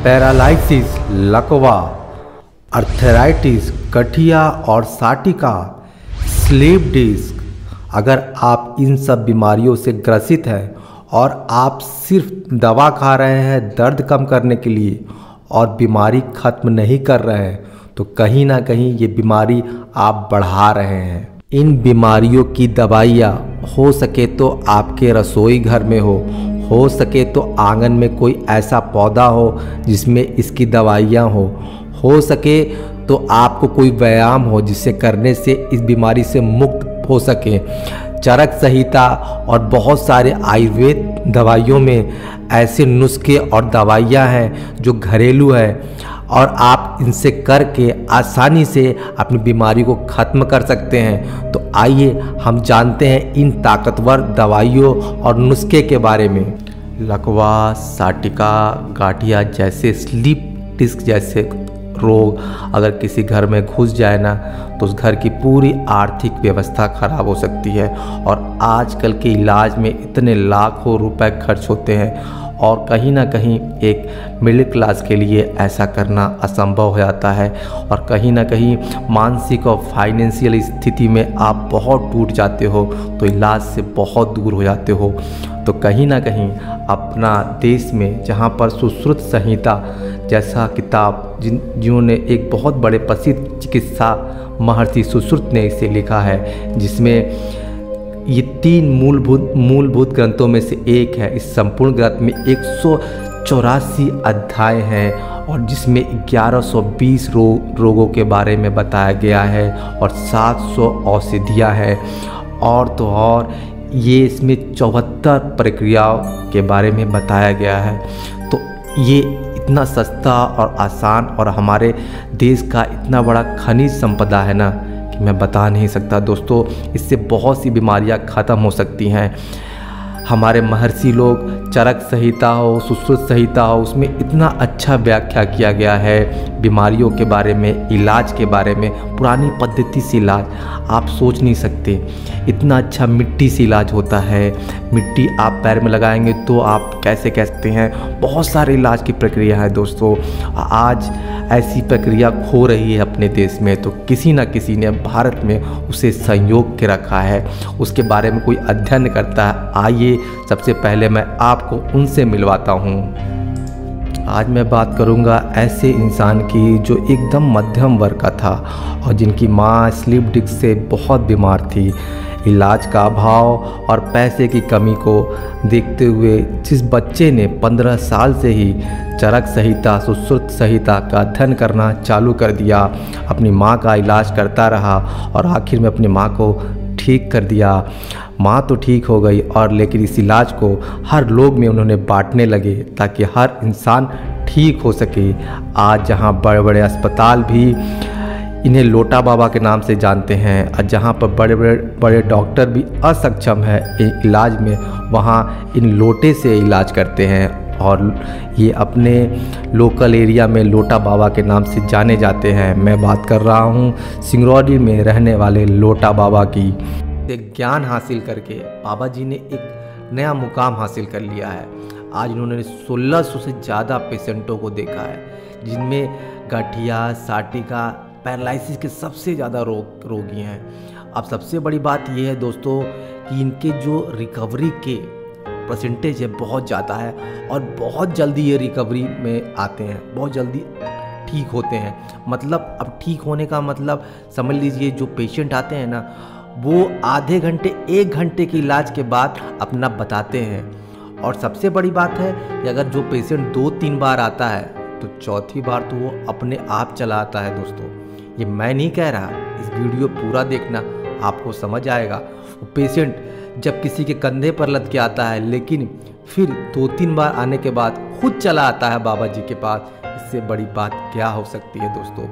Paralysis, लकवा, arthritis, गठिया और साटिका, स्लीप डिस्क। अगर आप इन सब बीमारियों से ग्रसित हैं और आप सिर्फ दवा खा रहे हैं दर्द कम करने के लिए और बीमारी ख़त्म नहीं कर रहे हैं, तो कहीं ना कहीं ये बीमारी आप बढ़ा रहे हैं। इन बीमारियों की दवाइयाँ हो सके तो आपके रसोई घर में हो सके तो आंगन में कोई ऐसा पौधा हो जिसमें इसकी दवाइयाँ हो सके तो आपको कोई व्यायाम हो जिसे करने से इस बीमारी से मुक्त हो सके। चरक संहिता और बहुत सारे आयुर्वेद दवाइयों में ऐसे नुस्खे और दवाइयाँ हैं जो घरेलू हैं और आप इनसे करके आसानी से अपनी बीमारी को ख़त्म कर सकते हैं। तो आइए हम जानते हैं इन ताकतवर दवाइयों और नुस्खे के बारे में। लकवा, साटिका, गाठिया जैसे स्लीप डिस्क जैसे रोग अगर किसी घर में घुस जाए ना तो उस घर की पूरी आर्थिक व्यवस्था खराब हो सकती है। और आजकल के इलाज में इतने लाखों रुपए खर्च होते हैं और कहीं ना कहीं एक मिडिल क्लास के लिए ऐसा करना असंभव हो जाता है और कहीं ना कहीं मानसिक और फाइनेंशियल स्थिति में आप बहुत टूट जाते हो तो इलाज से बहुत दूर हो जाते हो। तो कहीं ना कहीं अपना देश में जहाँ पर सुश्रुत संहिता जैसा किताब जिन्होंने एक बहुत बड़े प्रसिद्ध चिकित्सा महर्षि सुश्रुत ने इसे लिखा है, जिसमें ये 3 मूलभूत ग्रंथों में से एक है। इस संपूर्ण ग्रंथ में 184 अध्याय हैं और जिसमें 1120 रोगों के बारे में बताया गया है और 700 औषधियाँ हैं और तो और ये इसमें 74 प्रक्रियाओं के बारे में बताया गया है। तो ये इतना सस्ता और आसान और हमारे देश का इतना बड़ा खनिज संपदा है ना कि मैं बता नहीं सकता दोस्तों। इससे बहुत सी बीमारियां ख़त्म हो सकती हैं। हमारे महर्षि लोग चरक संहिता हो, सुश्रुत संहिता हो, उसमें इतना अच्छा व्याख्या किया गया है बीमारियों के बारे में, इलाज के बारे में। पुरानी पद्धति से इलाज आप सोच नहीं सकते, इतना अच्छा मिट्टी से इलाज होता है। मिट्टी आप पैर में लगाएंगे तो आप कैसे कह सकते हैं, बहुत सारे इलाज की प्रक्रिया है दोस्तों। आज ऐसी प्रक्रिया खो रही है अपने देश में, तो किसी न किसी ने भारत में उसे संयोग के रखा है, उसके बारे में कोई अध्ययन करता है। आइए सबसे पहले मैं आपको उनसे मिलवाता हूँ। आज मैं बात करूँगा ऐसे इंसान की जो एकदम मध्यम वर्ग का था और जिनकी माँ स्लीप डिस्क से बहुत बीमार थी। इलाज का अभाव और पैसे की कमी को देखते हुए जिस बच्चे ने 15 साल से ही चरक संहिता, सुश्रुत संहिता का अध्ययन करना चालू कर दिया, अपनी माँ का इलाज करता रहा और आखिर में अपनी माँ को ठीक कर दिया। माँ तो ठीक हो गई और लेकिन इस इलाज को हर लोग में उन्होंने बांटने लगे ताकि हर इंसान ठीक हो सके। आज जहाँ बड़े बड़े अस्पताल भी इन्हें लोटा बाबा के नाम से जानते हैं और जहाँ पर बड़े डॉक्टर भी असक्षम है इलाज में, वहाँ इन लोटे से इलाज करते हैं और ये अपने लोकल एरिया में लोटा बाबा के नाम से जाने जाते हैं। मैं बात कर रहा हूँ सिंगरौली में रहने वाले लोटा बाबा की। ज्ञान हासिल करके बाबा जी ने एक नया मुकाम हासिल कर लिया है। आज उन्होंने 1600 से ज़्यादा पेशेंटों को देखा है, जिनमें गठिया, साटिका, पैरालिसिस के सबसे ज़्यादा रोगी हैं। अब सबसे बड़ी बात यह है दोस्तों कि इनके जो रिकवरी के परसेंटेज है बहुत ज़्यादा है और बहुत जल्दी ये रिकवरी में आते हैं, बहुत जल्दी ठीक होते हैं। मतलब अब ठीक होने का मतलब समझ लीजिए, जो पेशेंट आते हैं ना वो आधे घंटे 1 घंटे के इलाज के बाद अपना बताते हैं। और सबसे बड़ी बात है कि अगर जो पेशेंट 2-3 बार आता है तो चौथी बार तो वो अपने आप चला आता है दोस्तों। ये मैं नहीं कह रहा, इस वीडियो पूरा देखना, आपको समझ आएगा। वो पेशेंट जब किसी के कंधे पर लद के आता है लेकिन फिर 2-3 बार आने के बाद खुद चला आता है बाबा जी के पास, इससे बड़ी बात क्या हो सकती है दोस्तों।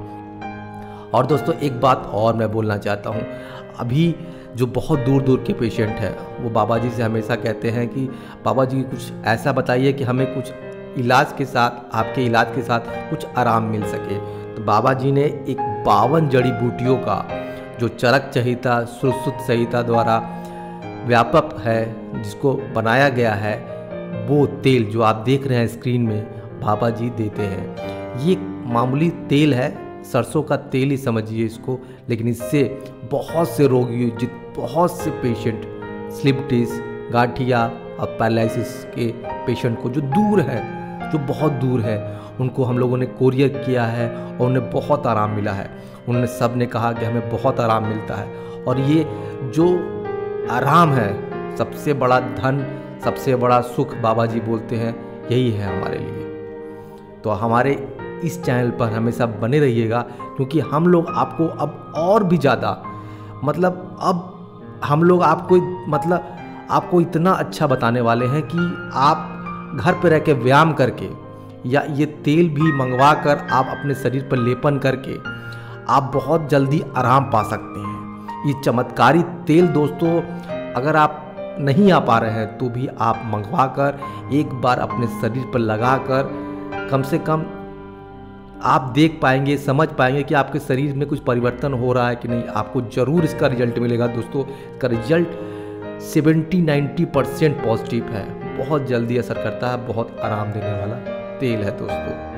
और दोस्तों एक बात और मैं बोलना चाहता हूँ, अभी जो बहुत दूर दूर के पेशेंट हैं वो बाबा जी से हमेशा कहते हैं कि बाबा जी कुछ ऐसा बताइए कि हमें कुछ इलाज के साथ, आपके इलाज के साथ कुछ आराम मिल सके। तो बाबा जी ने एक 52 जड़ी बूटियों का जो चरक संहिता, सुश्रुत संहिता द्वारा व्यापक है, जिसको बनाया गया है, वो तेल जो आप देख रहे हैं स्क्रीन में, बाबा जी देते हैं। ये मामूली तेल है, सरसों का तेल ही समझिए इसको, लेकिन इससे बहुत से रोगी, बहुत से पेशेंट स्लिप डिस्क, गठिया और पैरालिसिस के पेशेंट को जो दूर है, जो बहुत दूर है, उनको हम लोगों ने कोरियर किया है और उन्हें बहुत आराम मिला है। उन्होंने सब ने कहा कि हमें बहुत आराम मिलता है। और ये जो आराम है, सबसे बड़ा धन, सबसे बड़ा सुख बाबा जी बोलते हैं, यही है हमारे लिए। तो हमारे इस चैनल पर हमेशा बने रहिएगा, क्योंकि हम लोग आपको अब और भी ज़्यादा अब हम लोग आपको इतना अच्छा बताने वाले हैं कि आप घर पर रह के व्यायाम करके या ये तेल भी मंगवा कर आप अपने शरीर पर लेपन करके आप बहुत जल्दी आराम पा सकते हैं। ये चमत्कारी तेल दोस्तों, अगर आप नहीं आ पा रहे हैं तो भी आप मंगवा कर एक बार अपने शरीर पर लगा कर कम से कम आप देख पाएंगे, समझ पाएंगे कि आपके शरीर में कुछ परिवर्तन हो रहा है कि नहीं। आपको ज़रूर इसका रिजल्ट मिलेगा दोस्तों। इसका रिजल्ट 70-90% पॉजिटिव है, बहुत जल्दी असर करता है, बहुत आराम देने वाला तेल है दोस्तों।